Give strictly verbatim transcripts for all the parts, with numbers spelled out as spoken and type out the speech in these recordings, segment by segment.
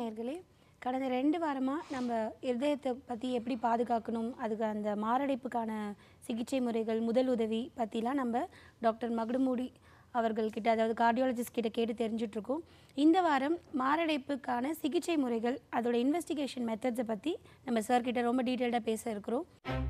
நேயர்களே, கடந்த ரெண்டு வாரமா நம்ம இருதயத்தை பத்தி எப்படி பாதுகாக்கணும், அதுக்கு அந்த மாரடைப்புக்கான சிகிச்சை முறைகள், முதல் உதவி பத்திலாம் நம்ம டாக்டர் மகுடமுடி அவர்கள்கிட்ட, அதாவது கார்டியாலஜிஸ்ட் கிட்ட கேட்டு தெரிஞ்சுட்டு இருக்கோம். இந்த வாரம் மாரடைப்புக்கான சிகிச்சை முறைகள், அதோட இன்வெஸ்டிகேஷன் மெத்தட்ஸை பத்தி நம்ம சார் கிட்ட ரொம்ப டீட்டெயில்டாக பேச இருக்கிறோம்.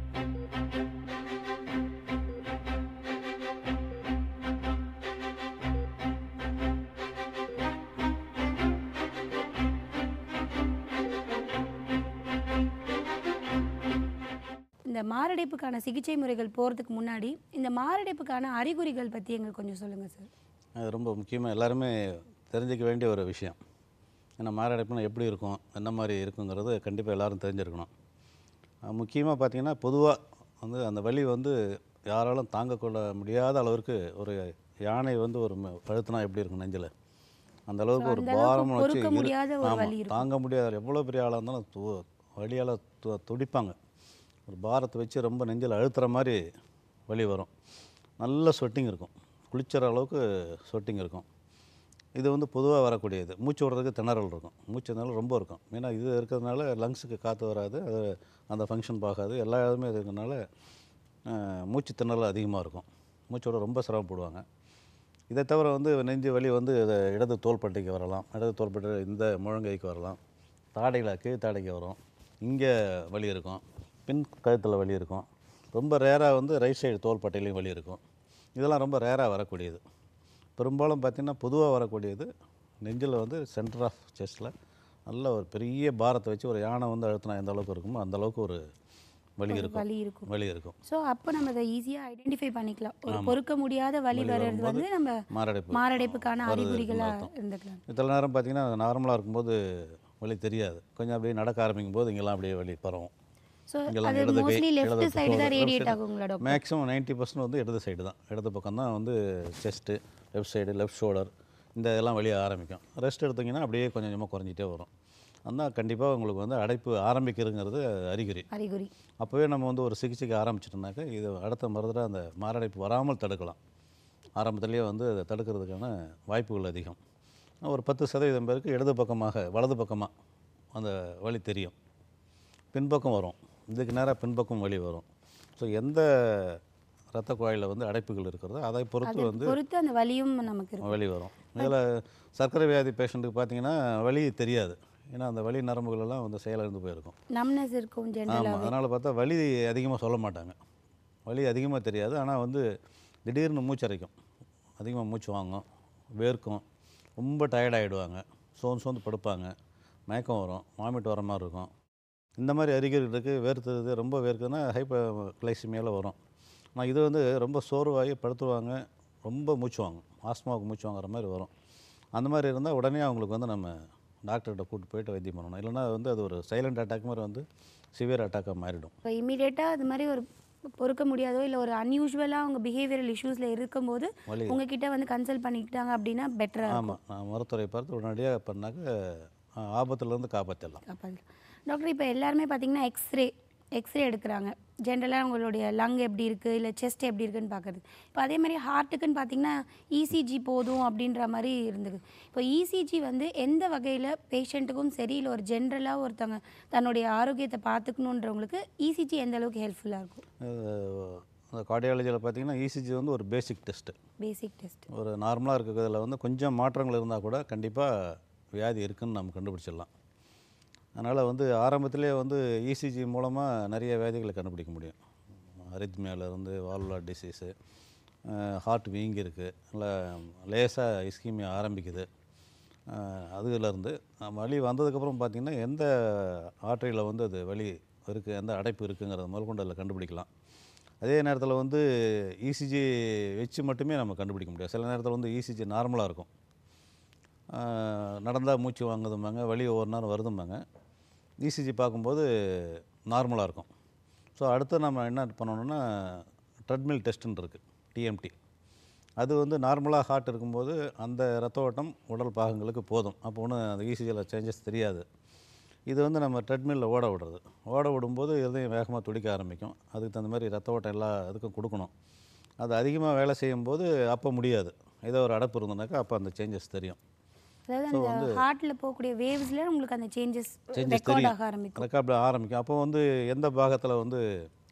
இந்த மாரடைப்புக்கான சிகிச்சை முறைகள் போகிறதுக்கு முன்னாடி இந்த மாரடைப்புக்கான அறிகுறிகள் பற்றி எங்களுக்கு கொஞ்சம் சொல்லுங்கள் சார். அது ரொம்ப முக்கியமாக எல்லாருமே தெரிஞ்சிக்க வேண்டிய ஒரு விஷயம். ஏன்னா மாரடைப்புனா எப்படி இருக்கும், என்ன மாதிரி இருக்குங்கிறது கண்டிப்பாக எல்லோரும் தெரிஞ்சிருக்கணும். முக்கியமாக பார்த்திங்கன்னா பொதுவாக வந்து அந்த வலி வந்து யாராலும் தாங்கக்கொள்ள முடியாத அளவிற்கு ஒரு யானை வந்து ஒரு பழுத்துனா எப்படி இருக்கும் நெஞ்சில், அந்த அளவுக்கு ஒரு பாரம் வச்சு தாங்க முடியாத எவ்வளோ பெரிய ஆளாக இருந்தாலும் வலியால் துடிப்பாங்க. ஒரு பாரத்தை வச்சு ரொம்ப நெஞ்சில் அழுத்துற மாதிரி வலி வரும். நல்ல ஸ்வெட்டிங் இருக்கும், குளிச்சுற அளவுக்கு ஸ்வெட்டிங் இருக்கும். இது வந்து பொதுவாக வரக்கூடியது. மூச்சு விடுறதுக்கு திணறல் இருக்கும், மூச்சு திணறல் ரொம்ப இருக்கும். ஏன்னா இது இருக்கிறதுனால லங்ஸுக்கு காற்று வராது, அது அந்த ஃபங்க்ஷன் பார்க்காது, எல்லா இதுவுமே இருக்கிறதுனால மூச்சு திணறல் அதிகமாக இருக்கும். மூச்சு விட ரொம்ப சிரமப்படுவாங்க. இதை தவிர வந்து நெஞ்சு வலி வந்து இடது தோள்பட்டைக்கு வரலாம், இடது தோள்பட்டை இந்த முழங்கைக்கு வரலாம், தாடையில் கீழ் தாடைக்கு வரும், இங்கே வலி இருக்கும், பின் கழுத்தில் வலி இருக்கும். ரொம்ப ரேராக வந்து ரைட் சைடு தோள்பட்டையிலையும் வலி இருக்கும். இதெல்லாம் ரொம்ப ரேராக வரக்கூடியது. பெரும்பாலும் பார்த்திங்கன்னா பொதுவாக வரக்கூடியது நெஞ்சில் வந்து சென்டர் ஆஃப் செஸ்ட்டில் நல்ல ஒரு பெரிய பாரத்தை வச்சு ஒரு யானை வந்து அழுத்தினா எந்த அளவுக்கு இருக்குமோ அந்த அளவுக்கு ஒரு வலி இருக்கும் வலி இருக்கும் வலி இருக்கும் ஸோ அப்போ நம்ம அதை ஈஸியாக ஐடென்டிஃபை பண்ணிக்கலாம். ஒரு பொறுக்க முடியாத வலி வர்றது வந்து நம்ம மாரடைப்பு மாரடைப்புக்கான அறிகுறிகளாக இருந்துக்கலாம். இத்தனை நேரம் பார்த்திங்கன்னா நார்மலாக இருக்கும்போது வலி தெரியாது, கொஞ்சம் அப்படியே நடக்க ஆரம்பிக்கும் போது இங்கெல்லாம் அப்படியே வலி பரவும். மேக்ஸிமம் நைன்ட்டி பர்சன்ட் வந்து இடது சைடு தான், இடது பக்கம் தான் வந்து chest, left side, left shoulder, இந்த இதெல்லாம் வெளியே ஆரம்பிக்கும். ரெஸ்ட் எடுத்திங்கன்னா அப்படியே கொஞ்சம் கொஞ்சமாக குறைஞ்சிட்டே வரும். ஆனால் கண்டிப்பாக உங்களுக்கு வந்து அடைப்பு ஆரம்பிக்கிறதுங்கிறது அறிகுறி அறிகுறி அப்போவே நம்ம வந்து ஒரு சிகிச்சைக்கு ஆரம்பிச்சிட்டோம்னாக்கா இது அடுத்த மருந்தில் அந்த மாரடைப்பு வராமல் தடுக்கலாம். ஆரம்பத்துலேயே வந்து அதை தடுக்கிறதுக்கான வாய்ப்புகள் அதிகம். ஒரு பத்து சதவீதம் பேருக்கு இடது பக்கமாக வலது பக்கமாக அந்த வலி தெரியும், பின்பக்கம் வரும், இதுக்கு நேராக பின்பக்கம் வலி வரும். ஸோ எந்த இரத்த குழாயில் வந்து அடைப்புகள் இருக்கிறதோ அதை பொறுத்து வந்து பொறுத்து அந்த வலியும் நமக்கு வலி வரும். இதில் சர்க்கரை வியாதி பேஷண்ட்டுக்கு பார்த்தீங்கன்னா வலி தெரியாது, ஏன்னா அந்த வலி நரம்புகளெல்லாம் வந்து செயலிழந்து போயிருக்கும், நம்னஸ் இருக்கும். ஆமாம், அதனால் பார்த்தா வலி அதிகமாக சொல்ல மாட்டாங்க, வலி அதிகமாக தெரியாது. ஆனால் வந்து திடீர்னு மூச்சரைக்கும், அதிகமாக மூச்சு வாங்கும், வேர்க்கும், ரொம்ப டயர்டாகிடுவாங்க, சோர்ந்து சோர்ந்து படுப்பாங்க, மயக்கம் வரும், வாமிட் வர மாதிரி இருக்கும். இந்த மாதிரி அறிகுறிகள் இருக்குது. வேர்த்துறது ரொம்ப வேர்க்குதுன்னா ஹைப்பர் கிளைசிமியாவில் வரும். ஆனால் இது வந்து ரொம்ப சோர்வாகி படுத்துருவாங்க, ரொம்ப மூச்சு வாங்கும், ஆஸ்மாவுக்கு மூச்சு வாங்குற மாதிரி வரும். அந்த மாதிரி இருந்தால் உடனே அவங்களுக்கு வந்து நம்ம டாக்டர்கிட்ட கூப்பிட்டு போய்ட்டு வைத்தியம் பண்ணணும். இல்லைனா வந்து அது ஒரு சைலண்ட் அட்டாக் மாதிரி வந்து சிவியர் அட்டாக்காக மாறிடும். இப்போ இமீடியட்டாக அது மாதிரி ஒரு பொறுக்க முடியாதோ இல்லை ஒரு அன்யூஷுவலாக அவங்க பிஹேவியரல் இஷ்யூஸில் இருக்கும்போது உங்ககிட்ட வந்து கன்சல்ட் பண்ணிக்கிட்டாங்க அப்படின்னா பெட்டராக. ஆமாம், நான் மருத்துவரை பார்த்து உடனடியாக பண்ணாக்க ஆபத்துலேருந்து காப்பாற்றலாம். காப்பாற்றலாம். டாக்டர், இப்போ எல்லாருமே பார்த்திங்கன்னா எக்ஸ்ரே எக்ஸ்ரே எடுக்கிறாங்க. ஜென்ரலாக உங்களுடைய லங் எப்படி இருக்குது, இல்லை செஸ்ட் எப்படி இருக்குதுன்னு பார்க்குறது. இப்போ அதே மாதிரி ஹார்ட்டுக்குன்னு பார்த்திங்கன்னா இசிஜி போதும் அப்படின்ற மாதிரி இருந்தது. இப்போ இசிஜி வந்து எந்த வகையில் பேஷண்ட்டுக்கும் சரி, இல்லை ஒரு ஜென்ரலாக ஒருத்தவங்க தன்னுடைய ஆரோக்கியத்தை பார்த்துக்கணுன்றவங்களுக்கு இசிஜி எந்த அளவுக்கு ஹெல்ப்ஃபுல்லாக இருக்கும்? அந்த கார்டியாலஜியில் பார்த்திங்கன்னா இசிஜி வந்து ஒரு பேசிக் டெஸ்ட்டு. பேசிக் டெஸ்ட் ஒரு நார்மலாக இருக்கிறதுல வந்து கொஞ்சம் மாற்றங்கள் இருந்தால் கூட கண்டிப்பாக வியாதி இருக்குதுன்னு நம்ம கண்டுபிடிச்சிடலாம். அதனால் வந்து ஆரம்பத்திலே வந்து இசிஜி மூலமாக நிறைய வியாதிகளை கண்டுபிடிக்க முடியும். அரித்மியாவிலேருந்து வால்வுலர் டிசீஸு, ஹார்ட் வீங்கிருக்கு, இல்லை லேசாக இஸ்கீமியா ஆரம்பிக்குது, அதுலேருந்து வலி வந்ததுக்கப்புறம் பார்த்திங்கன்னா எந்த ஆர்டரியில் வந்து அது வலி இருக்குது, எந்த அடைப்பு இருக்குங்கிறத முதற்கொண்டு அதில் கண்டுபிடிக்கலாம். அதே நேரத்தில் வந்து இசிஜி வச்சு மட்டுமே நம்ம கண்டுபிடிக்க முடியாது. சில நேரத்தில் வந்து இசிஜி நார்மலாக இருக்கும், நடந்தால் மூச்சு வாங்குதும்பாங்க, வலி ஒவ்வொரு நேரம் வருதும்பாங்க, இசிஜி பார்க்கும்போது நார்மலாக இருக்கும். ஸோ அடுத்து நம்ம என்ன பண்ணணுன்னா ட்ரெட்மில் டெஸ்ட்டுன்னு இருக்குது, டிஎம்டி. அது வந்து நார்மலாக ஹார்ட் இருக்கும்போது அந்த ரத்த ஓட்டம் உடல் பாகங்களுக்கு போதும், அப்போ ஒன்றும் அந்த இசிஜியில் சேஞ்சஸ் தெரியாது. இது வந்து நம்ம ட்ரெட்மில்லில் ஓட விடுறது, ஓட விடும்போது இதயம் வேகமாக துடிக்க ஆரம்பிக்கும். அதுக்கு தகுந்த மாதிரி ரத்த ஓட்டம் எல்லா இதுக்கும் கொடுக்கணும். அது அதிகமாக வேலை செய்யும்போது அப்போ முடியாது, ஏதோ ஒரு அடைப்பு இருந்ததுனாக்கா அப்போ அந்த சேஞ்சஸ் தெரியும். அதாவது ஸோ அந்த வந்து ஹார்ட்டில் போகக்கூடிய வேவ்ஸில் உங்களுக்கு அந்த சேஞ்சஸ் சேஞ்சஸ் ரெக்கார்ட் தெரியும், ஆக ஆரம்பிக்கும். ரெக்கார்ட் ஆரம்பிக்கும். அப்போ வந்து எந்த பாகத்தில் வந்து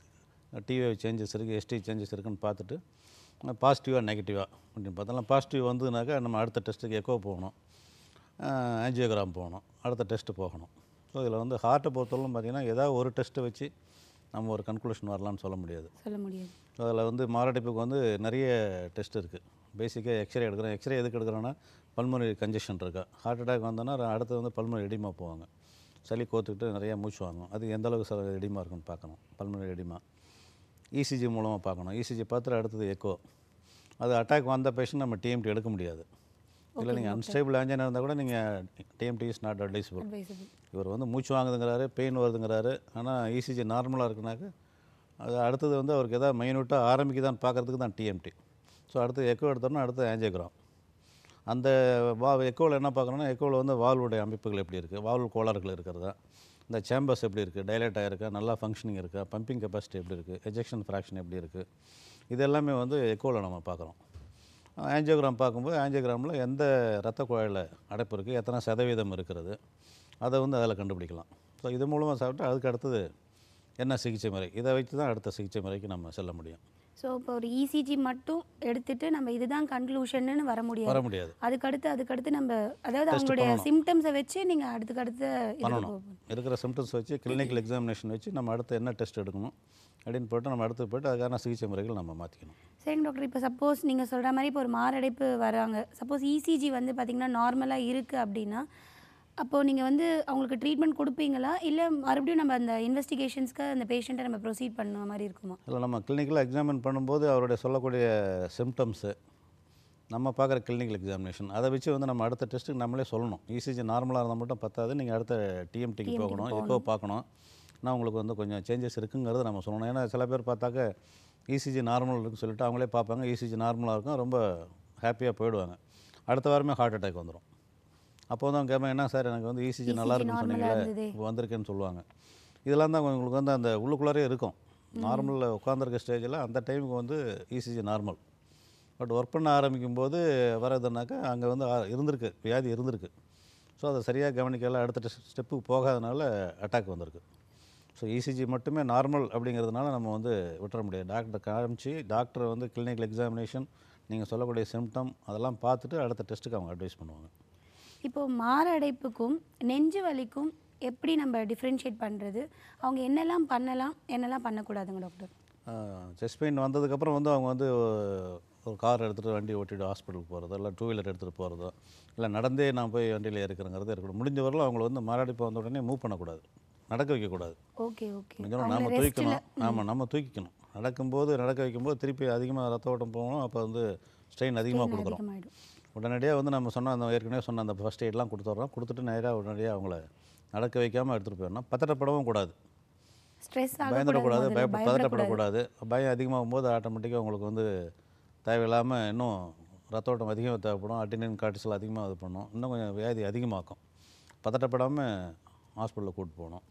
டிவேவ் சேஞ்சஸ் இருக்குது, எஸ்டி சேஞ்சஸ் இருக்குன்னு பார்த்துட்டு பாசிட்டிவாக நெகட்டிவாக அப்படின்னு பார்த்தோம்னா பாசிட்டிவ் வந்ததுனாக்கா நம்ம அடுத்த டெஸ்ட்டுக்கு எக்கோ போகணும், ஆஞ்சியோகிராம் போகணும், அடுத்த டெஸ்ட்டு போகணும். ஸோ இதில் வந்து ஹார்ட்டை பொறுத்தவரைக்கும் பார்த்திங்கன்னா ஏதாவது ஒரு டெஸ்ட்டை வச்சு நம்ம ஒரு கன்க்ளூஷன் வரலான்னு சொல்ல முடியாது. சொல்ல முடியாது. ஸோ அதில் வந்து மாரடைப்புக்கு வந்து நிறைய டெஸ்ட் இருக்குது. பேசிக்காக எக்ஸ்ரே எடுக்கிறோம். எக்ஸ்ரே எதுக்கு எடுக்கிறோன்னா பல்மனரி கன்ஜெஷன் இருக்கா, ஹார்ட் அட்டாக் வந்தோன்னா அடுத்து வந்து பல்மனரி எடிமா போவாங்க, சளி கோத்துக்கிட்டு நிறையா மூச்சு வாங்கும். அது எந்த அளவுக்கு ச எடிமா இருக்குன்னு பார்க்கணும், பல்மனரி எடிமா. இசிஜி மூலமாக பார்க்கணும். இசிஜி பார்த்துட்டு அடுத்தது எக்கோ. அது அட்டாக் வந்த பேஷண்ட் நம்ம டிஎம்டி எடுக்க முடியாது. இல்லை நீங்கள் அன்ஸ்டேபிள் ஆஞ்சினா இருந்தால் கூட நீங்கள் டிஎம்டி இஸ் நாட் அட்வைசபிள். இவர் வந்து மூச்சு வாங்குதுங்கிறாரு, பெயின் வருதுங்கிறாரு, ஆனால் இசிஜி நார்மலாக இருக்குனாக்க அது அடுத்தது வந்து அவருக்கு எதாவது மைனூட்டாக ஆரம்பிக்குதான்னு பார்க்குறதுக்கு தான் டிஎம்டி. ஸோ அடுத்து எக்கோ எடுத்தோம்னா அடுத்து ஆஞ்சியோகிராம். அந்த வா எக்கோவில் என்ன பார்க்கணுன்னா எக்கோவில் வந்து வால்வுடைய அமைப்புகள் எப்படி இருக்குது, வால்வு கோளாறுகள் இருக்கிறதா, இந்த சேம்பர்ஸ் எப்படி இருக்குது, டைலேட் ஆகிருக்கா, நல்லா ஃபங்க்ஷனிங் இருக்கா, பம்பிங் கெப்பாசிட்டி எப்படி இருக்குது, எஜெக்ஷன் ஃப்ராக்ஷன் எப்படி இருக்குது, இது எல்லாமே வந்து எக்கோவில் நம்ம பார்க்குறோம். ஆஞ்சியோகிராம் பார்க்கும்போது ஆஞ்சியோகிராமில் எந்த ரத்த குழாயில் அடைப்பு இருக்குது, எத்தனை சதவீதம் இருக்கிறது, அதை வந்து அதில் கண்டுபிடிக்கலாம். ஸோ இது மூலமாக சாப்பிட்டு அதுக்கு அடுத்தது என்ன சிகிச்சை முறை, இதை வச்சு தான் அடுத்த சிகிச்சை முறைக்கு நம்ம செல்ல முடியும். ஸோ இப்போ ஒரு இசிஜி மட்டும் எடுத்துட்டு நம்ம இதுதான் கன்க்ளூஷன்னு வர முடியாது. வர முடியாது. அதுக்கடுத்து அதுக்கடுத்து நம்ம அதாவது அவங்களுடைய சிம்டம்ஸை வச்சு நீங்கள் அடுத்துக்கு அடுத்து பண்ணணும். இருக்கிற சிம்டம்ஸ் வச்சு கிளினிக்கல் எக்ஸாமினேஷன் வச்சு நம்ம அடுத்து என்ன டெஸ்ட் எடுக்கணும் அப்படின்னு போய்ட்டு நம்ம அடுத்து போய்ட்டு அதுக்கான சிகிச்சை முறைகள் நம்ம மாற்றிக்கணும். சரிங்க டாக்டர். இப்போ சப்போஸ் நீங்கள் சொல்கிற மாதிரி இப்போ ஒரு மாரடைப்பு வராங்க, சப்போஸ் இசிஜி வந்து பார்த்திங்கன்னா நார்மலாக இருக்குது அப்படின்னா அப்போது நீங்கள் வந்து அவங்களுக்கு ட்ரீட்மெண்ட் கொடுப்பீங்களா, இல்லை மறுபடியும் நம்ம அந்த இன்வெஸ்டிகேஷன்ஸ்க்கு அந்த பேஷண்ட்டை நம்ம ப்ரொசீட் பண்ண மாதிரி இருக்குமா? இல்லை, நம்ம கிளினிக்கலாக எக்ஸாமின் பண்ணும்போது அவருடைய சொல்லக்கூடிய சிம்டம்ஸு நம்ம பார்க்குற கிளினிக்கல் எக்ஸாமினேஷன் அதை வச்சு வந்து நம்ம அடுத்த டெஸ்ட்டுக்கு நம்மளே சொல்லணும். இசிஜி நார்மலாக இருந்தால் மட்டும் பத்தாது, நீங்கள் அடுத்த டிஎம்டிக்கு போகணும், எக்கோ பார்க்கணும், நான் உங்களுக்கு வந்து கொஞ்சம் சேஞ்சஸ் இருக்குங்கிறத நம்ம சொல்லணும். ஏன்னா சில பேர் பார்த்தாக்க இசிஜி நார்மல் இருக்குன்னு சொல்லிட்டு அவங்களே பார்ப்பாங்க, இசிஜி நார்மலாக இருக்கும், ரொம்ப ஹாப்பியாக போயிடுவாங்க. அடுத்த வாரமே ஹார்ட் அட்டாக் வந்துடும். அப்போ வந்து அவங்க கேட்பாங்க, என்ன சார் எனக்கு வந்து இசிஜி நல்லா இருக்குன்னு சொன்னீங்களே, இப்போ வந்திருக்கேன்னு சொல்லுவாங்க. இதெல்லாம் தான் உங்களுக்கு வந்து அந்த உள்ளுக்குள்ளாரே இருக்கும். நார்மலில் உட்காந்துருக்க ஸ்டேஜில் அந்த டைமுக்கு வந்து இசிஜி நார்மல். பட் ஒர்க் பண்ண ஆரம்பிக்கும் போது வரதுனாக்கா அங்கே வந்து இருந்திருக்கு, வியாதி இருந்திருக்கு. ஸோ அதை சரியாக கவனிக்கல, அடுத்த ஸ்டெப்புக்கு போகாதனால அட்டாக் வந்திருக்கு. ஸோ இசிஜி மட்டுமே நார்மல் அப்படிங்கிறதுனால நம்ம வந்து விட்டுற முடியாது. டாக்டரை காமிச்சு டாக்டர் வந்து கிளினிக்கல் எக்ஸாமினேஷன் நீங்கள் சொல்லக்கூடிய சிம்டம் அதெல்லாம் பார்த்துட்டு அடுத்த டெஸ்ட்டுக்கு அவங்க அட்வைஸ் பண்ணுவாங்க. இப்போது மாரடைப்புக்கும் நெஞ்சு வலிக்கும் எப்படி நம்ம டிஃப்ரென்ஷியேட் பண்ணுறது, அவங்க என்னெல்லாம் பண்ணலாம் என்னெல்லாம் பண்ணக்கூடாதுங்க டாக்டர்? செஸ்ட் பெயின் வந்ததுக்கப்புறம் வந்து அவங்க வந்து ஒரு கார் எடுத்துகிட்டு வண்டி ஓட்டிட்டு ஹாஸ்பிட்டலுக்கு போகிறதோ, இல்லை டூ வீலர் எடுத்துகிட்டு போகிறதோ, இல்லை நடந்தே நான் போய் வண்டியில் இருக்கிறேங்கிறது இருக்கணும். முடிஞ்ச வரலாம் அவங்கள வந்து மாரடைப்பு வந்த உடனே மூவ் பண்ணக்கூடாது, நடக்க வைக்கக்கூடாது. ஓகே ஓகே நம்ம தூக்கிக்கணும். ஆமாம், நம்ம தூக்கிக்கணும். நடக்கும்போது நடக்க வைக்கும்போது திருப்பி அதிகமாக ரத்த ஓட்டம் போகணும், அப்போ வந்து ஸ்ட்ரெயின் அதிகமாக கொடுக்குறோம். உடனடியாக வந்து நம்ம சொன்ன அந்த ஏற்கனவே சொன்ன அந்த ஃபஸ்ட் எய்ட்லாம் கொடுத்துட்றோம். கொடுத்துட்டு நேராக உடனடியாக அவங்கள நடக்க வைக்காமல் எடுத்துகிட்டு போயிடணும். பதட்டப்படவும் கூடாது, ஸ்ட்ரெஸ் பயந்துடக்கூடாது, பயப்பட பதட்டப்படக்கூடாது. பயம் அதிகமாகும் போது ஆட்டோமேட்டிக்காக உங்களுக்கு வந்து தேவையில்லாமல் இன்னும் ரத்த ஓட்டம் அதிகமாக தேவைப்படும், அட்டினின் கார்டிசல் அதிகமாக இது பண்ணும், இன்னும் கொஞ்சம் வியாதி அதிகமாக்கும். பதட்டப்படாமல் ஹாஸ்பிட்டலில் கூப்பிட்டு போகணும்.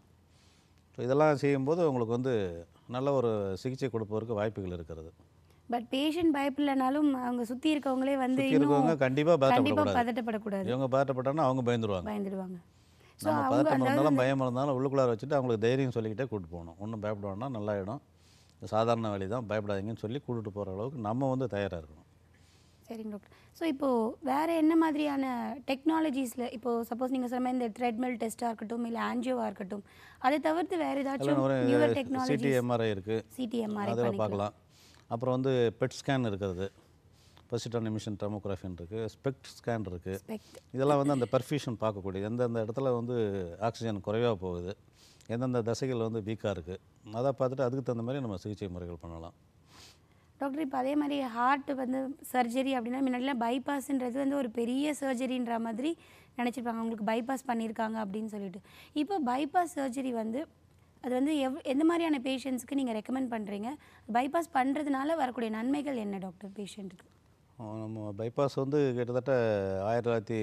ஸோ இதெல்லாம் செய்யும்போது உங்களுக்கு வந்து நல்ல ஒரு சிகிச்சை கொடுப்பதற்கு வாய்ப்புகள் இருக்கிறது. பட் பேஷண்ட் பயப்படலனாலும் அவங்க சுற்றி இருக்கவங்களே வந்து இருக்கவங்க கண்டிப்பாக கண்டிப்பாக பதட்டப்படக்கூடாது. இவங்க பதட்டப்பட்டாங்கன்னா அவங்க பயந்துருவாங்க பயந்துடுவாங்க. நம்ம பதட்டம் இருந்தாலும் பயம் இருந்தாலும் உள்ளுக்குள்ளார வச்சுட்டு அவங்களுக்கு தைரியம் சொல்லிக்கிட்டே கூப்பிட்டு போகணும். ஒன்றும் பயப்படுவாங்கன்னா நல்லா இடம், சாதாரண வழி தான், பயப்படாதீங்கன்னு சொல்லி கூப்பிட்டு போகிற அளவுக்கு நம்ம வந்து தயாராக இருக்கணும். சரிங்க டாக்டர். ஸோ இப்போது வேறு என்ன மாதிரியான டெக்னாலஜிஸில் இப்போது சப்போஸ் நீங்கள் சொன்ன இந்த த்ரெட்மில் டெஸ்ட்டாக இருக்கட்டும், இல்லை ஆன்ஜியோவாக இருக்கட்டும், அதை தவிர்த்து வேறு ஏதாச்சும் நியூவர் டெக்னாலஜி? சிடிஎம்ஆர்ஐ இருக்குது, சிடிஎம்ஆர்ஐ அதில் பார்க்கலாம். அப்புறம் வந்து பெட் ஸ்கேன் இருக்கிறது, பொசிட்ரான் எமிஷன் டோமோகிராஃபின் இருக்குது, ஸ்பெக்ட் ஸ்கேன் இருக்குது. இதெல்லாம் வந்து அந்த பர்ஃபியூஷன் பார்க்கக்கூடிய எந்தெந்த இடத்துல வந்து ஆக்சிஜன் குறைவாக போகுது, எந்தெந்த தசைகள் வந்து வீக்காக இருக்குது, அதை பார்த்துட்டு அதுக்கு தகுந்த மாதிரி நம்ம சிகிச்சை முறைகள் பண்ணலாம். டாக்டர், இப்போ அதே மாதிரி ஹார்ட் வந்து சர்ஜரி அப்படின்னா முன்னாடிலாம் பைபாஸ்ன்றது வந்து ஒரு பெரிய சர்ஜரின்ற மாதிரி நினச்சிருப்பாங்க, அவங்களுக்கு பைபாஸ் பண்ணியிருக்காங்க அப்படின்னு சொல்லிட்டு. இப்போ பைபாஸ் சர்ஜரி வந்து அது வந்து எவ் எந்த மாதிரியான பேஷண்ட்ஸ்க்கு நீங்கள் ரெக்கமெண்ட் பண்ணுறீங்க? பைபாஸ் பண்ணுறதுனால வரக்கூடிய நன்மைகள் என்ன டாக்டர் பேஷண்ட்டுக்கு? நம்ம பைபாஸ் வந்து கிட்டத்தட்ட ஆயிரத்தி தொள்ளாயிரத்தி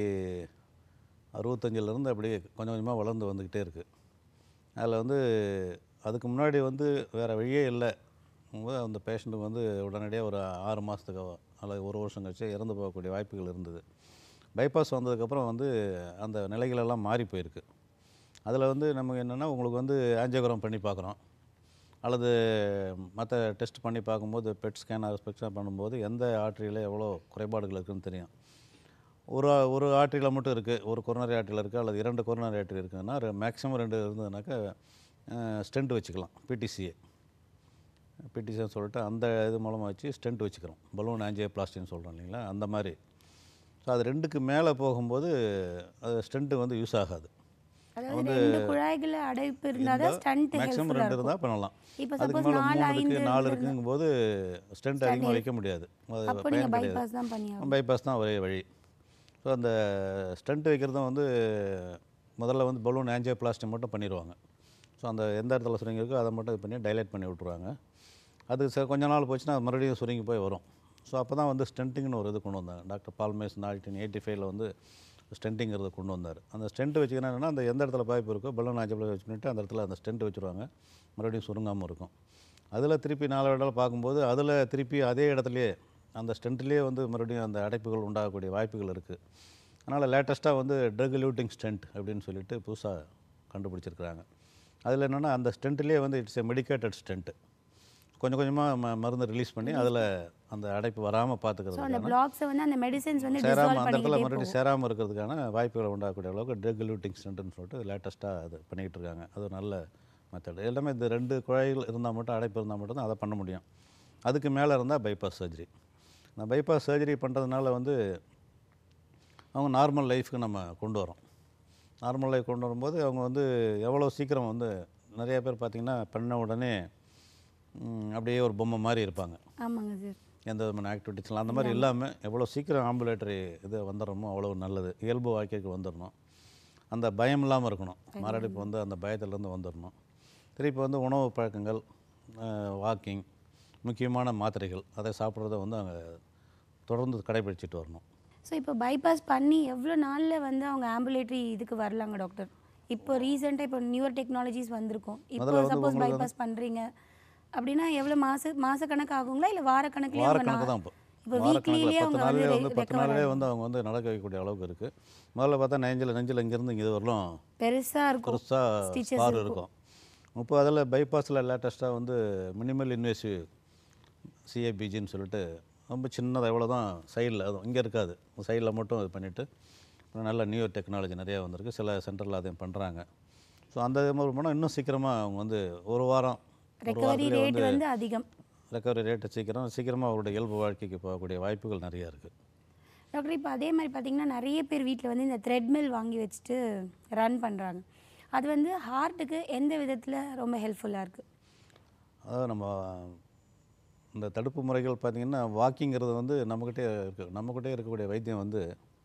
அறுபத்தஞ்சிலேருந்து அப்படியே கொஞ்சம் கொஞ்சமாக வளர்ந்து வந்துக்கிட்டே இருக்குது. அதில் வந்து அதுக்கு முன்னாடி வந்து வேறு வழியே இல்லை, அந்த பேஷண்ட்டுக்கு வந்து உடனடியாக ஒரு ஆறு மாதத்துக்கு அல்லது ஒரு வருஷம் கழிச்சு இறந்து போகக்கூடிய வாய்ப்புகள் இருந்தது. பைபாஸ் வந்ததுக்கப்புறம் வந்து அந்த நிலைகளெல்லாம் மாறி போயிருக்கு. அதில் வந்து நமக்கு என்னென்னா உங்களுக்கு வந்து ஆஞ்சியோகிராம் பண்ணி பார்க்குறோம், அல்லது மற்ற டெஸ்ட் பண்ணி பார்க்கும்போது பெட் ஸ்கேன் ஸ்பெக்ஷன் பண்ணும்போது எந்த ஆர்ட்ரியில் எவ்வளோ குறைபாடுகள் இருக்குதுன்னு தெரியும். ஒரு ஒரு ஆர்ட்ரியில் மட்டும் இருக்குது, ஒரு கொரோனரி ஆர்ட்ரியில் இருக்குது, அல்லது இரண்டு கொரோனரி ஆர்ட்ரி இருக்குதுன்னா மேக்ஸிமம் ரெண்டு இருந்ததுனாக்கா ஸ்டென்ட் வச்சுக்கலாம். பிடிசிஏ பிடிசின்னு சொல்லிட்டு அந்த இது மூலமாக வச்சு ஸ்டென்ட் வச்சுக்கிறோம். பலூன் ஆஞ்சியோபிளாஸ்டின்னு சொல்கிறோம் இல்லைங்களா, அந்த மாதிரி. ஸோ அது ரெண்டுக்கு மேலே போகும்போது அது ஸ்டென்ட்டு வந்து யூஸ் ஆகாது. அதாவது ரெண்டு குழாய்களை அடைப்பு இருந்தால் தான் ஸ்டண்ட் மேக்ஸிமம் ரெண்டு இருந்தால் பண்ணலாம். இப்போ அதுக்கு சப்போஸ் மேலே நாலு மூணு ஐந்து இருக்குது நாலு இருக்குங்கும்போது ஸ்டென்ட் அதிகமாக வைக்க முடியாது. அப்போ நீங்கள் பைபாஸ் தான் பண்ணி பைபாஸ் தான் ஒரே வழி. ஸோ அந்த ஸ்டென்ட் வைக்கிறதும் வந்து முதல்ல வந்து பலூன் ஆஞ்சியோபிளாஸ்டி மட்டும் பண்ணிடுவாங்க. ஸோ அந்த எந்த இடத்துல சுருங்கி இருக்கோ அதை மட்டும் இது பண்ணி டைலேட் பண்ணி விட்ருவாங்க. அது ச கொஞ்ச நாள் போச்சுன்னா அது மறுபடியும் சுருங்கி போய் வரும். ஸோ அப்போ தான் வந்து ஸ்டென்ட்டிங்னு ஒரு இது கொண்டு வந்தாங்க. டாக்டர் பால்மேஸ் நைன்டீன் எயிட்டி ஃபைவ்ல வந்து ஸ்டென்ட்டிங்கிறத கொண்டு வந்தார். அந்த ஸ்டென்ட் வச்சுக்கினா அந்த எந்த இடத்துல பாய்ப்பு இருக்கோ பலூன் ஆஞ்சியோபிளாஸ்டி வச்சு பண்ணிவிட்டு அந்த இடத்துல அந்த ஸ்டென்ட் வச்சுருவாங்க, மறுபடியும் சுருங்காமல் இருக்கும். அதில் திருப்பி நாலு இடத்துல பார்க்கும்போது அதில் திருப்பி அதே இடத்துலையே அந்த ஸ்டென்ட்லேயே வந்து மறுபடியும் அந்த அடைப்புகள் உண்டாகக்கூடிய வாய்ப்புகள் இருக்குது. அதனால் லேட்டஸ்ட்டாக வந்து ட்ரக் எலூட்டிங் ஸ்டென்ட் அப்படின்னு சொல்லிட்டு புதுசாக கண்டுபிடிச்சிருக்கிறாங்க. அதில் என்னென்னா அந்த ஸ்டென்ட்லேயே வந்து இட்ஸ் எ மெடிக்கேட்டட் ஸ்டென்ட்டு. கொஞ்சம் கொஞ்சமாக ம மருந்து ரிலீஸ் பண்ணி அதில் அந்த அடைப்பு வராமல் பார்த்துக்கிறது, அந்த பிளாக்ஸை வந்து அந்த மெடிசின்ஸ் வந்து சேராமல் அந்த இடத்துல மறுபடியும் சேராமல் இருக்கிறதுக்கான வாய்ப்புகளை உண்டாகக்கூடிய அளவுக்கு ட்ரக் எலூட்டிங் ஸ்டென்ட்னு சொல்லிட்டு லேட்டஸ்ட்டாக அது பண்ணிக்கிட்டு இருக்காங்க. அது ஒரு நல்ல மெத்தட். எல்லாமே இந்த ரெண்டு குழாய்கள் இருந்தால் மட்டும் அடைப்பு இருந்தால் மட்டும் தான் அதை பண்ண முடியும். அதுக்கு மேலே இருந்தால் பைபாஸ் சர்ஜரி. இந்த பைபாஸ் சர்ஜரி பண்ணுறதுனால வந்து அவங்க நார்மல் லைஃப்க்கு நம்ம கொண்டு வரோம். நார்மல் லைஃப் கொண்டு வரும்போது அவங்க வந்து எவ்வளோ சீக்கிரம் வந்து நிறைய பேர் பார்த்திங்கன்னா பண்ண உடனே அப்படியே ஒரு பொம்மை மாதிரி இருப்பாங்க. ஆமாங்க சார். எந்த விதமான ஆக்டிவிட்டிஸ்லாம் அந்த மாதிரி இல்லாமல் எவ்வளோ சீக்கிரம் ஆம்புலேட்டரி இது வந்துடுறோமோ அவ்வளோ நல்லது. இயல்பு வாழ்க்கைக்கு வந்துடணும். அந்த பயம் இல்லாமல் இருக்கணும். மாரடைப்பு வந்து அந்த பயத்திலேருந்து வந்துடணும். திருப்பி வந்து உணவு பழக்கங்கள், வாக்கிங், முக்கியமான மாத்திரைகள் அதை சாப்பிட்றத வந்து அவங்க தொடர்ந்து கடைபிடிச்சிட்டு வரணும். ஸோ இப்போ பைபாஸ் பண்ணி எவ்வளோ நாளில் வந்து அவங்க ஆம்புலேட்டரி இதுக்கு வரலாங்க டாக்டர்? இப்போ ரீசெண்டாக இப்போ நியூவர் டெக்னாலஜிஸ் வந்திருக்கும். இப்போ சப்போஸ் பைபாஸ் பண்ணுறீங்க அப்படின்னா எவ்வளோ மாத மாத கணக்கு ஆகுங்களா இல்லை வார கணக்குலேயே? வார கணக்கு தான். இப்போ இப்போ வீக்லியே பத்து நாள்லேயே வந்து பத்து நாள்லேயே வந்து அவங்க வந்து நடக்க வைக்கக்கூடிய அளவுக்கு இருக்குது. முதல்ல பார்த்தா நெஞ்சில் நெஞ்சில் இங்கேருந்து இங்கே வரலாம் பெருசாக இருக்கும், பெருசாக ஸ்கார் இருக்கும். இப்போ அதில் பைபாஸில் லேட்டஸ்ட்டாக வந்து மினிமல் இன்வேசிவ் சிஏபிஜின்னு சொல்லிட்டு ரொம்ப சின்னதாக எவ்வளோ தான் சைடில், அதுவும் இங்கே இருக்காது, சைடில் மட்டும் இது பண்ணிவிட்டு நல்ல நியூ டெக்னாலஜி நிறையா வந்திருக்கு. சில சென்டரில் அதையும் பண்ணுறாங்க. ஸோ அந்த இது மாதிரி போனால் இன்னும் சீக்கிரமாக அவங்க வந்து ஒரு வாரம் ரெக்கவரி ரேட் வந்து அதிகம். ரெக்கவரி ரேட்டு சீக்கிரம் சீக்கிரமாக அவருடைய இயல்பு வாழ்க்கைக்கு போகக்கூடிய வாய்ப்புகள் நிறையா இருக்குது. டாக்டர் இப்போ அதே மாதிரி பார்த்திங்கன்னா நிறைய பேர் வீட்டில் வந்து இந்த த்ரெட்மில் வாங்கி வச்சுட்டு ரன் பண்ணுறாங்க. அது வந்து ஹார்ட்டுக்கு எந்த விதத்தில் ரொம்ப ஹெல்ப்ஃபுல்லாக இருக்குது? அதாவது நம்ம இந்த தடுப்பு முறைகள் பார்த்திங்கன்னா வாக்கிங்கிறது வந்து நம்மக்கிட்டே இருக்குது. நம்மக்கிட்டே இருக்கக்கூடிய வைத்தியம் வந்து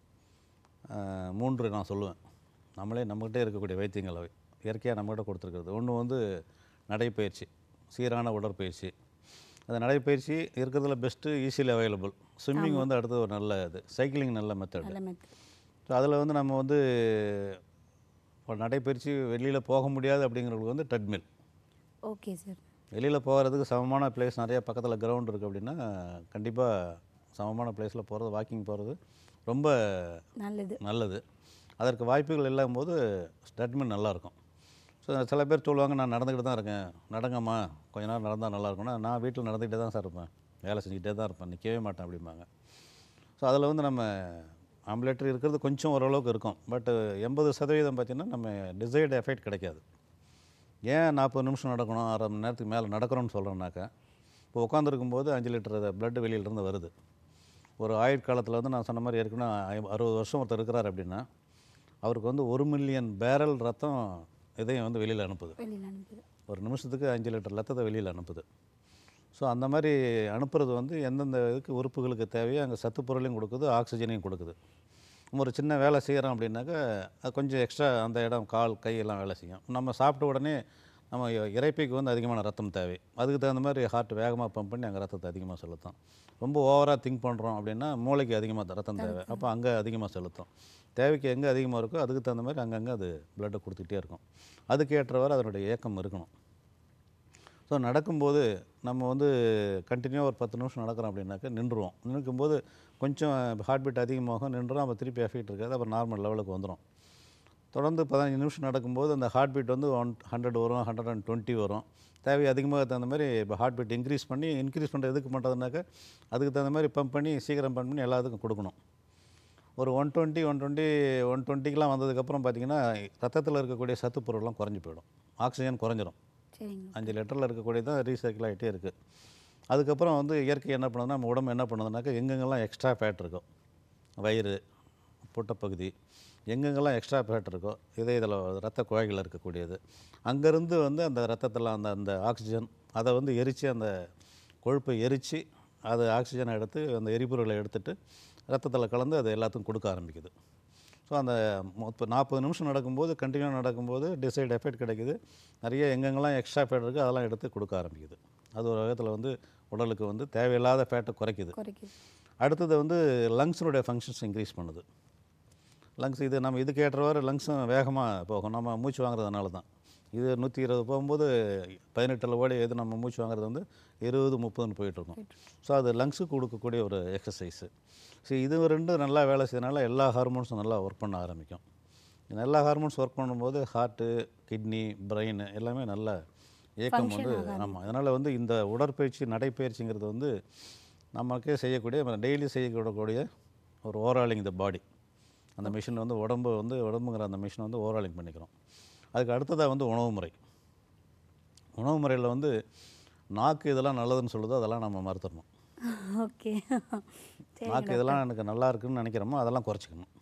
மூன்று நான் சொல்லுவேன். நம்மளே நம்மக்கிட்டே இருக்கக்கூடிய வைத்தியங்கள் அவை இயற்கையாக நம்மகிட்ட கொடுத்துருக்குறது. ஒன்று வந்து நடைப்பயிற்சி, சீரான உடற்பயிற்சி. அந்த நடைப்பயிற்சி இருக்கிறதுல பெஸ்ட்டு, ஈஸிலி அவைலபிள். ஸ்விம்மிங் வந்து அடுத்தது ஒரு நல்ல இது. சைக்கிளிங் நல்ல மெத்தட். ஸோ அதில் வந்து நம்ம வந்து இப்போ நடைப்பயிற்சி வெளியில் போக முடியாது அப்படிங்கிறவங்களுக்கு வந்து ட்ரெட்மில். Okay sir. வெளியில் போகிறதுக்கு சமமான பிளேஸ் நிறைய பக்கத்தில் கிரவுண்ட் இருக்குது அப்படின்னா கண்டிப்பாக சமமான பிளேஸில் போகிறது, வாக்கிங் போகிறது ரொம்ப நல்லது நல்லது அதற்கு வாய்ப்புகள் இல்லாத போது ட்ரெட்மில் நல்லாயிருக்கும். ஸோ சில பேர் சொல்லுவாங்க, நான் நடந்துக்கிட்டு தான் இருக்கேன், நடங்கம்மா கொஞ்ச நேரம் நடந்தால் நல்லாயிருக்கும்னா, நான் வீட்டில் நடந்துக்கிட்டே தான் சார் இருப்பேன், வேலை செஞ்சுக்கிட்டே தான் இருப்பேன், நிற்கவே மாட்டேன் அப்படிம்பாங்க. ஸோ அதில் வந்து நம்ம ஆம்புலேட்டரி இருக்கிறது கொஞ்சம் ஓரளவுக்கு இருக்கும். பட்டு எண்பது சதவீதம் பார்த்திங்கன்னா நம்ம டிசைர்டு எஃபெக்ட் கிடைக்காது. ஏன் நாற்பது நிமிஷம் நடக்கணும், அரை மணி நேரத்துக்கு மேலே நடக்கிறோன்னு சொல்கிறேன்னாக்கா, இப்போ உட்காந்துருக்கும்போது அஞ்சு லிட்டர் பிளட்டு வெளியிலேருந்து வருது. ஒரு ஆயுட்காலத்தில் வந்து நான் சொன்ன மாதிரி ஏற்கனவே அறுபது வருஷம் ஒருத்தர் இருக்கிறார் அப்படின்னா அவருக்கு வந்து ஒரு மில்லியன் பேரல் ரத்தம் இதையும் வந்து வெளியில் அனுப்புது. ஒரு நிமிஷத்துக்கு அஞ்சு லிட்டர் ரத்தத்தை வெளியில் அனுப்புது. ஸோ அந்த மாதிரி அனுப்புறது வந்து எந்தெந்த இதுக்கு உறுப்புகளுக்கு தேவையோ அங்கே சத்து பொருளையும் கொடுக்குது, ஆக்சிஜனையும் கொடுக்குது. நம்ம ஒரு சின்ன வேலை செய்கிறோம் அப்படின்னாக்கா அது கொஞ்சம் எக்ஸ்ட்ரா அந்த இடம் கால் கையெல்லாம் வேலை செய்யும். நம்ம சாப்பிட்ட உடனே நம்ம இறைப்பிக்கு வந்து அதிகமான ரத்தம் தேவை. அதுக்கு தகுந்த மாதிரி ஹார்ட் வேகமாக பம்ப் பண்ணி அங்கே ரத்தத்தை அதிகமாக செலுத்தும். ரொம்ப ஓவராக திங்க் பண்ணுறோம் அப்படின்னா மூளைக்கு அதிகமாக ரத்தம் தேவை, அப்போ அங்கே அதிகமாக செலுத்தும். தேவைக்கு எங்கே அதிகமாக இருக்கோ அதுக்கு தகுந்த மாதிரி அங்கங்கே அது பிளட்டை கொடுத்துக்கிட்டே இருக்கும். அதுக்கு ஏற்றவாறு அதனுடைய இயக்கம் இருக்கணும். ஸோ நடக்கும்போது நம்ம வந்து கண்டினியூவாக ஒரு பத்து நிமிஷம் நடக்கிறோம் அப்படின்னாக்கா நின்றுவோம். நிற்கும்போது கொஞ்சம் ஹார்ட் பீட் அதிகமாகும், நின்றும் அப்போ திருப்பி எஃபெக்ட் இருக்காது, அப்புறம் நார்மல் லெவலுக்கு வந்துடும். தொடர்ந்து பதினஞ்சு நிமிஷம் நடக்கும்போது அந்த ஹார்ட் பீட் வந்து ஒன் ஹண்ட்ரட் வரும், ஹண்ட்ரட் அண்ட் டுவெண்ட்டி வரும். தேவை அதிகமாக தகுந்த மாதிரி இப்போ ஹார்ட் பீட் இன்க்ரீஸ் பண்ணி இன்க்ரீஸ் பண்ணுறது எதுக்கு பண்ணுறதுனாக்கா அதுக்கு தகுந்த மாதிரி பம்ப் பண்ணி சீக்கிரம் பம்ப் பண்ணி எல்லாத்துக்கும் கொடுக்கணும். ஒரு one twenty one twenty one டுவெண்ட்டிக்கெலாம் வந்ததுக்கப்புறம் பார்த்திங்கன்னா ரத்தத்தில் இருக்கக்கூடிய சத்து பொருள்லாம் குறைஞ்சி போயிடும், ஆக்சிஜன் குறைஞ்சிரும். அஞ்சு லிட்டரில் இருக்கக்கூடிய தான் ரீசைக்கிள் ஆகிட்டே இருக்குது. அதுக்கப்புறம் வந்து இயற்கை என்ன பண்ணுதுன்னா நம்ம உடம்பு என்ன பண்ணுதுனாக்கா எங்கெங்கெல்லாம் எக்ஸ்ட்ரா ஃபேட் இருக்கோ, வயிறு, புட்டப்பகுதி, எங்கெங்கெல்லாம் எக்ஸ்ட்ரா ஃபேட் இருக்கோ இதயத்தில் ரத்த குழாய்கள் இருக்கக்கூடியது, அங்கேருந்து வந்து அந்த ரத்தத்தில் அந்த அந்த ஆக்சிஜன் அதை வந்து எரித்து அந்த கொழுப்பை எரித்து அது ஆக்சிஜனை எடுத்து அந்த எரிபொருளை எடுத்துகிட்டு ரத்தத்தில் கலந்து அது எல்லாத்துக்கும் கொடுக்க ஆரம்பிக்குது. ஸோ அந்த இப்போ நாற்பது நிமிஷம் நடக்கும்போது கண்டினியூ நடக்கும்போது டிசைட் எஃபெக்ட் கிடைக்குது. நிறைய எங்கெங்கெல்லாம் எக்ஸ்ட்ரா ஃபேட் இருக்குது அதெல்லாம் எடுத்து கொடுக்க ஆரம்பிக்குது. அது ஒரு விதத்தில் வந்து உடலுக்கு வந்து தேவையில்லாத ஃபேட்டை குறைக்குது. அடுத்தது வந்து லங்ஸினுடைய ஃபங்க்ஷன்ஸ் இன்க்ரீஸ் பண்ணுது. லங்ஸ் இது நம்ம இதுக்கு ஏற்றவாறு லங்ஸும் வேகமாக போகும், நம்ம மூச்சு வாங்குறதுனால தான். இது நூற்றி இருபது போகும்போது பதினெட்டில் ஓடி எது நம்ம மூச்சு வாங்குறது வந்து இருபது முப்பதுன்னு போயிட்டுருக்கோம். ஸோ அது லங்ஸுக்கு கொடுக்கக்கூடிய ஒரு எக்ஸசைஸு. ஸோ இது ரெண்டும் நல்லா வேலை செய்யறதுனால எல்லா ஹார்மோன்ஸும் நல்லா ஒர்க் பண்ண ஆரம்பிக்கும். எல்லா ஹார்மோன்ஸ் ஒர்க் பண்ணும்போது ஹார்ட்டு, கிட்னி, பிரெயின் எல்லாமே நல்ல இயக்கம் வந்து ஆமாம். அதனால் வந்து இந்த உடற்பயிற்சி நடைப்பயிற்சிங்கிறது வந்து நமக்கே செய்யக்கூடிய டெய்லி செய்யக்கூடக்கூடிய ஒரு ஓவராலிங் த பாடி. அந்த மிஷின் வந்து உடம்பு வந்து உடம்புங்கிற அந்த மிஷினை வந்து ஓவராலிங் பண்ணிக்கிறோம். அதுக்கு அடுத்ததாக வந்து உணவு முறை. உணவு முறையில் வந்து நாக்கு இதெல்லாம் நல்லதுன்னு சொல்லுதோ அதெல்லாம் நம்ம மறுத்துடணும். ஓகே. நாக்கு இதெல்லாம் எனக்கு நல்லா இருக்குன்னு நினைக்கிறோமோ அதெல்லாம் குறைச்சிக்கணும்.